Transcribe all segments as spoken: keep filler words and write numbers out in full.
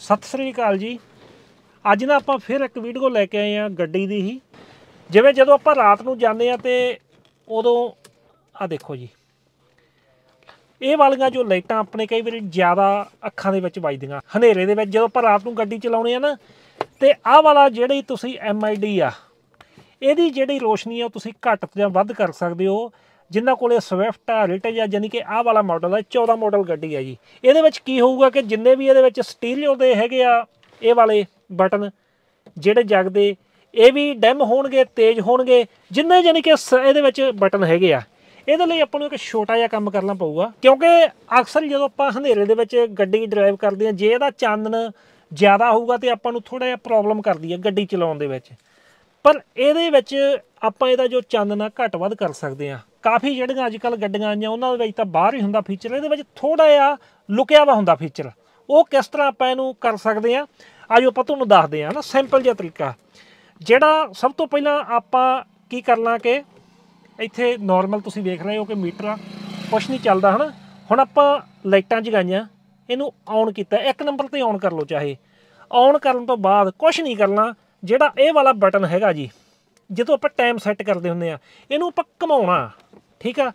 सत श्री अकाल जी। अज ना आपां फिर एक वीडियो लैके आए हैं गड्डी दी ही। जिवें जदों आपां रात नूं जांदे आ ते उदों आ देखो जी, ਇਹ ਵਾਲੀਆਂ जो लाइटां अपने कई बार ज़्यादा ਅੱਖਾਂ ਦੇ ਵਿੱਚ ਵੱਜਦੀਆਂ ਹਨੇਰੇ ਦੇ ਵਿੱਚ ਜਦੋਂ ਆਪਾਂ ਰਾਤ ਨੂੰ ਗੱਡੀ ਚਲਾਉਣੇ ਆ ਨਾ, ਤੇ ਆਹ ਵਾਲਾ ਜਿਹੜੀ ਤੁਸੀਂ ਐਮ ਆਈ ਡੀ ਆ ਇਹਦੀ ਜਿਹੜੀ ਰੋਸ਼ਨੀ ਆ ਉਹ ਤੁਸੀਂ ਘੱਟ ਜਾਂ ਵੱਧ ਕਰ ਸਕਦੇ ਹੋ। ਜਿਨ੍ਹਾਂ ਕੋਲੇ ਸਵਿਫਟ ਆ ਰਿਟ ਜਾਂ ਜਾਨੀ ਕਿ ਆਹ ਵਾਲਾ ਮਾਡਲ ਆ ਚੌਦਾਂ ਮਾਡਲ ਗੱਡੀ ਆ ਜੀ। ਇਹਦੇ ਵਿੱਚ ਕੀ ਹੋਊਗਾ ਕਿ ਜਿੰਨੇ ਵੀ ਇਹਦੇ ਵਿੱਚ ਸਟੀਰੀਓ ਦੇ ਹੈਗੇ ਆ ਇਹ ਵਾਲੇ ਬਟਨ ਜਿਹੜੇ ਜਗਦੇ ਇਹ ਵੀ ਡਿਮ ਹੋਣਗੇ, ਤੇਜ਼ ਹੋਣਗੇ, ਜਿੰਨੇ ਜਾਨੀ कि ਇਹਦੇ ਵਿੱਚ ਬਟਨ ਹੈਗੇ ਆ। ਇਹਦੇ ਲਈ ਆਪਾਂ ਨੂੰ ਇੱਕ ਛੋਟਾ ਜਿਹਾ ਕੰਮ ਕਰਨਾ ਪਊਗਾ, ਕਿਉਂਕਿ ਅਕਸਰ ਜਦੋਂ ਆਪਾਂ ਹਨੇਰੇ ਦੇ ਵਿੱਚ ਗੱਡੀ ਡਰਾਈਵ ਕਰਦੇ ਹਾਂ, ਜੇ ਇਹਦਾ ਚਾਨਣ ਜ਼ਿਆਦਾ ਹੋਊਗਾ ਤੇ ਆਪਾਂ ਨੂੰ ਥੋੜਾ ਜਿਹਾ ਪ੍ਰੋਬਲਮ ਕਰਦੀ ਹੈ ਗੱਡੀ ਚਲਾਉਣ ਦੇ ਵਿੱਚ। ਪਰ ਇਹਦੇ ਵਿੱਚ ਆਪਾਂ ਇਹਦਾ ਜੋ ਚਾਨਣ ਆ ਘੱਟ ਵੱਧ ਕਰ ਸਕਦੇ ਹਾਂ। ਕਾਫੀ ਜਿਹੜੀਆਂ ਅੱਜ ਕੱਲ੍ਹ ਗੱਡੀਆਂ ਆਈਆਂ ਉਹਨਾਂ ਦੇ ਵਿੱਚ ਤਾਂ ਬਾਹਰ ਹੀ ਹੁੰਦਾ ਫੀਚਰ, ਇਹਦੇ ਵਿੱਚ ਥੋੜਾ ਜਿਹਾ ਲੁਕਿਆ ਵਾ ਹੁੰਦਾ ਫੀਚਰ। ਉਹ ਕਿਸ ਤਰ੍ਹਾਂ ਆਪਾਂ ਇਹਨੂੰ ਕਰ ਸਕਦੇ ਹਾਂ, ਆਜੋ ਆਪਾਂ ਤੁਹਾਨੂੰ ਦੱਸਦੇ ਹਾਂ ਨਾ ਸਿੰਪਲ ਜਿਹਾ ਤਰੀਕਾ। ਜਿਹੜਾ ਸਭ ਤੋਂ ਪਹਿਲਾਂ ਆਪਾਂ ਕੀ ਕਰਨਾ ਕਿ ਇੱਥੇ ਨੋਰਮਲ ਤੁਸੀਂ ਵੇਖ ਰਹੇ ਹੋ ਕਿ ਮੀਟਰ ਆ, ਕੁਛ ਨਹੀਂ ਚੱਲਦਾ ਹੈ ਨਾ। ਹੁਣ ਆਪਾਂ ਲਾਈਟਾਂ ਜਗਾਈਆਂ, ਇਹਨੂੰ ਔਨ ਕੀਤਾ, ਇੱਕ ਨੰਬਰ 'ਤੇ ਔਨ ਕਰ ਲਓ। ਚਾਹੇ ਔਨ ਕਰਨ ਤੋਂ ਬਾਅਦ ਕੁਛ ਨਹੀਂ ਕਰਨਾ, ਜਿਹੜਾ ਇਹ ਵਾਲਾ ਬਟਨ ਹੈਗਾ ਜੀ, ਜਦੋਂ ਆਪਾਂ ਟਾਈਮ ਸੈੱਟ ਕਰਦੇ ਹੁੰਦੇ ਆ ਇਹਨੂੰ ਆਪਾਂ ਘੁਮਾਉਣਾ, ਠੀਕ ਆ।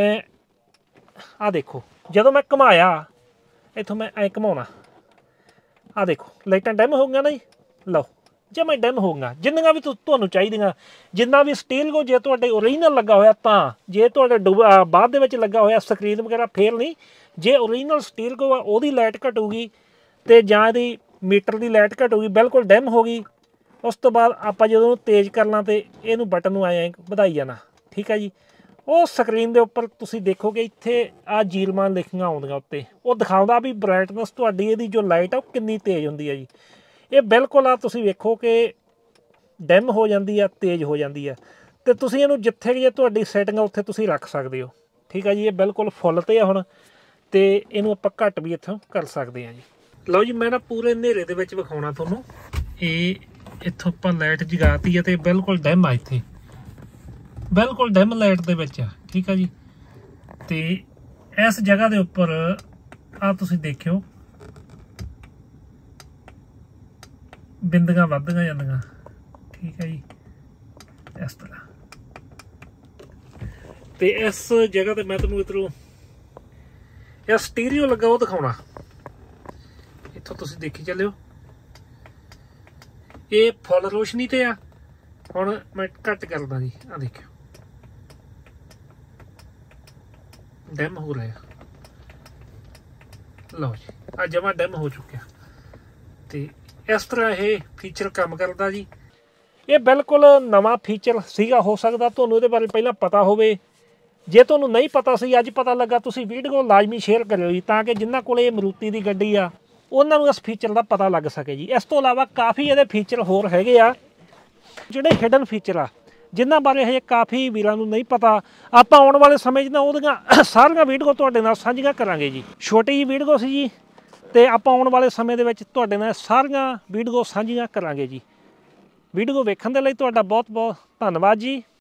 ਆਹ ਦੇਖੋ ਜਦੋਂ ਮੈਂ ਘੁਮਾਇਆ ਇੱਥੋਂ ਮੈਂ ਐਂ ਘੁਮਾਉਣਾ, ਆਹ ਦੇਖੋ ਲਾਈਟਾਂ ਡਿਮ ਹੋ ਗਈਆਂ ਨਾ ਜੀ। ਲਓ ਜਮਾਂ ਡਿਮ ਹੋ ਗਈਆਂ ਜਿੰਨੀਆਂ ਵੀ ਤੁਹਾਨੂੰ ਚਾਹੀਦੀਆਂ। ਜਿੰਨਾ ਵੀ ਸਟੀਲ ਜੇ ਤੁਹਾਡੇ ਓਰੀਜਨਲ ਲੱਗਾ ਹੋਇਆ ਤਾਂ, ਜੇ ਤੁਹਾਡੇ ਬਾਅਦ ਦੇ ਵਿੱਚ ਲੱਗਾ ਹੋਇਆ ਸਕਰੀਨ ਵਗੈਰਾ ਫੇਰ ਨਹੀਂ। ਜੇ ਓਰੀਜਨਲ ਸਟੀਲ ਕੋ ਉਹਦੀ ਲਾਈਟ ਘਟੂਗੀ ਤੇ ਜਾਂ ਇਹਦੀ ਮੀਟਰ ਦੀ ਲਾਈਟ ਘਟੂਗੀ, ਬਿਲਕੁਲ ਡਿਮ ਹੋ ਗਈ। ਉਸ ਤੋਂ ਬਾਅਦ ਆਪਾਂ ਜਦੋਂ ਉਹਨੂੰ ਤੇਜ਼ ਕਰਨਾ ਤੇ ਇਹਨੂੰ ਬਟਨ ਨੂੰ ਐਂ ਵਧਾਈ ਜਾਣਾ, ਠੀਕ ਹੈ ਜੀ। ਉਹ ਸਕਰੀਨ ਦੇ ਉੱਪਰ ਤੁਸੀਂ ਦੇਖੋਗੇ ਇੱਥੇ ਆਹ ਜੀਰਮਾਂ ਲਿਖੀਆਂ ਆਉਂਦੀਆਂ ਉੱਤੇ, ਉਹ ਦਿਖਾਉਂਦਾ ਵੀ ਬਰਾਈਟਨੈਸ ਤੁਹਾਡੀ ਇਹਦੀ ਜੋ ਲਾਈਟ ਆ ਉਹ ਕਿੰਨੀ ਤੇਜ਼ ਹੁੰਦੀ ਹੈ ਜੀ। ਇਹ ਬਿਲਕੁਲ ਆ ਤੁਸੀਂ ਵੇਖੋ ਕਿ ਡਿਮ ਹੋ ਜਾਂਦੀ ਆ, ਤੇਜ਼ ਹੋ ਜਾਂਦੀ ਆ। ਤੇ ਤੁਸੀਂ ਇਹਨੂੰ ਜਿੱਥੇ ਜੇ ਤੁਹਾਡੀ ਸੈਟਿੰਗ ਆ ਉੱਥੇ ਤੁਸੀਂ ਰੱਖ ਸਕਦੇ ਹੋ, ਠੀਕ ਆ ਜੀ। ਇਹ ਬਿਲਕੁਲ ਫੁੱਲ 'ਤੇ ਆ ਹੁਣ, ਤੇ ਇਹਨੂੰ ਆਪਾਂ ਘੱਟ ਵੀ ਇੱਥੋਂ ਕਰ ਸਕਦੇ ਹਾਂ ਜੀ। ਲਓ ਜੀ ਮੈਂ ਨਾ ਪੂਰੇ ਹਨੇਰੇ ਦੇ ਵਿੱਚ ਵਿਖਾਉਣਾ ਤੁਹਾਨੂੰ। ਇਹ ਇੱਥੋਂ ਆਪਾਂ ਲਾਈਟ ਜਗਾਤੀ ਆ ਤੇ ਬਿਲਕੁਲ ਡਿਮ ਆ, ਇੱਥੇ ਬਿਲਕੁਲ ਡਿਮ ਲਾਈਟ ਦੇ ਵਿੱਚ ਆ, ਠੀਕ ਆ ਜੀ। ਤੇ ਇਸ ਜਗ੍ਹਾ ਦੇ ਉੱਪਰ ਆ ਤੁਸੀਂ ਦੇਖਿਓ ਬਿੰਦੀਆਂ ਵੱਧਦੀਆਂ ਜਾਂਦੀਆਂ, ਠੀਕ ਹੈ ਜੀ, ਇਸ ਤਰ੍ਹਾਂ। ਤੇ ਇਸ ਜਗ੍ਹਾ ਤੇ ਮੈਂ ਤੁਹਾਨੂੰ ਇੱਧਰੋਂ ਇਹ ਸਟੀਰੀਓ ਲੱਗਾ ਉਹ ਦਿਖਾਉਣਾ। ਇੱਥੋਂ ਤੁਸੀਂ ਦੇਖੀ ਚੱਲਿਓ, ਇਹ ਫੁੱਲ ਰੋਸ਼ਨੀ ਤੇ ਆ। ਹੁਣ ਮੈਂ ਘੱਟ ਕਰਦਾ ਜੀ, ਆ ਦੇਖਿਓ ਡਿਮ ਹੋ ਰਿਹਾ। ਲਓ ਜੀ ਆ ਜਮਾਂ ਡਿਮ ਹੋ ਚੁੱਕਿਆ। ਤੇ ਇਸ ਤਰ੍ਹਾਂ ਇਹ ਫੀਚਰ ਕੰਮ ਕਰਦਾ ਜੀ। ਇਹ ਬਿਲਕੁਲ ਨਵਾਂ ਫੀਚਰ ਸੀਗਾ, ਹੋ ਸਕਦਾ ਤੁਹਾਨੂੰ ਇਹਦੇ ਬਾਰੇ ਪਹਿਲਾਂ ਪਤਾ ਹੋਵੇ। ਜੇ ਤੁਹਾਨੂੰ ਨਹੀਂ ਪਤਾ ਸੀ, ਅੱਜ ਪਤਾ ਲੱਗਾ, ਤੁਸੀਂ ਵੀਡੀਓ ਲਾਜ਼ਮੀ ਸ਼ੇਅਰ ਕਰਿਓ ਜੀ, ਤਾਂ ਕਿ ਜਿਨ੍ਹਾਂ ਕੋਲ ਇਹ ਮਰੂਤੀ ਦੀ ਗੱਡੀ ਆ ਉਹਨਾਂ ਨੂੰ ਇਸ ਫੀਚਰ ਦਾ ਪਤਾ ਲੱਗ ਸਕੇ ਜੀ। ਇਸ ਤੋਂ ਇਲਾਵਾ ਕਾਫੀ ਇਹਦੇ ਫੀਚਰ ਹੋਰ ਹੈਗੇ ਆ ਜਿਹੜੇ ਹਿਡਨ ਫੀਚਰ ਆ, ਜਿਨ੍ਹਾਂ ਬਾਰੇ ਹਜੇ ਕਾਫੀ ਵੀਰਾਂ ਨੂੰ ਨਹੀਂ ਪਤਾ। ਆਪਾਂ ਆਉਣ ਵਾਲੇ ਸਮੇਂ 'ਚ ਨਾ ਉਹਦੀਆਂ ਸਾਰੀਆਂ ਵੀਡੀਓ ਤੁਹਾਡੇ ਨਾਲ ਸਾਂਝੀਆਂ ਕਰਾਂਗੇ ਜੀ। ਛੋਟੀ ਜਿਹੀ ਵੀਡੀਓ ਸੀ ਜੀ, ਤੇ ਆਪਾਂ ਆਉਣ ਵਾਲੇ ਸਮੇਂ ਦੇ ਵਿੱਚ ਤੁਹਾਡੇ ਨਾਲ ਸਾਰੀਆਂ ਵੀਡੀਓ ਸਾਂਝੀਆਂ ਕਰਾਂਗੇ ਜੀ। ਵੀਡੀਓ ਵੇਖਣ ਦੇ ਲਈ ਤੁਹਾਡਾ ਬਹੁਤ ਬਹੁਤ ਧੰਨਵਾਦ ਜੀ।